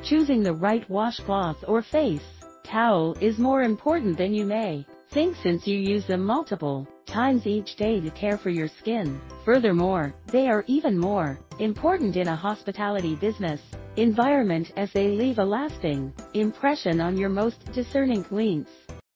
Choosing the right washcloth or face towel is more important than you may think, since you use them multiple times each day to care for your skin. Furthermore, they are even more important in a hospitality business environment, as they leave a lasting impression on your most discerning clients.